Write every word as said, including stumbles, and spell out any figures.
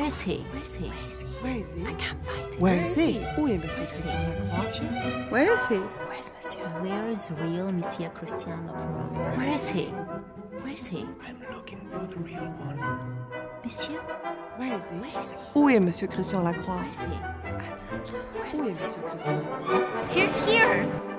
is he? Where is he? Where is he? I can't find him. Where is he? Où est Monsieur Christian Lacroix? Monsieur? Where is he? Where is Monsieur? Where is real Monsieur Christian Lacroix? Where is he? Where is he? I'm looking for the real one. Monsieur? Where is he? Where is he? Où est Monsieur Christian Lacroix? Where is he? Où est Monsieur Christian Lacroix? Here's here!